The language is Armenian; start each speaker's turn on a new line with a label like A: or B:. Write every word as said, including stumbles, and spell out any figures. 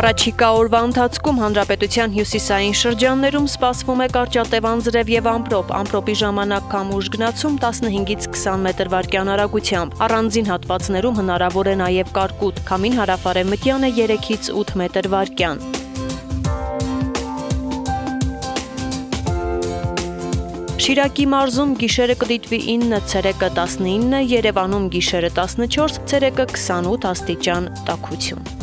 A: Առաջիկա օրվա ընթացքում հանրապետության հյուսիսային շրջաններում սպասվում է կարճատև անձրև եւ ամպրոպ, ամպրոպի ժամանակ քամուշ գնացում տասնհինգից քսան մետր վարկյան արագությամբ, առանձին հատվածներում հնարավոր է նաեւ կարկուտ, քամին հարավարևմտյան է երեքից ութ մետր վարկյան։ Շիրակի մարզում գիշերը կդիտվի ինը, ցերեկը տասնինը, Երևանում գիշերը տասնչորս, ցերեկը քսանութ աստիճան տաքություն։